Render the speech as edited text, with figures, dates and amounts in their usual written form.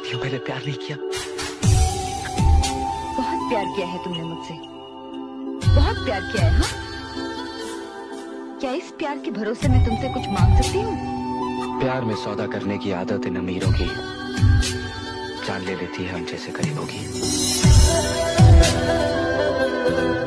जानती हो मैंने प्यार नहीं किया। बहुत प्यार किया है तुमने मुझसे, बहुत प्यार किया है। हाँ, क्या इस प्यार के भरोसे मैं तुमसे कुछ मांग सकती हूँ? प्यार में सौदा करने की आदत इन अमीरों की जान ले लेती है हम जैसे गरीबों की।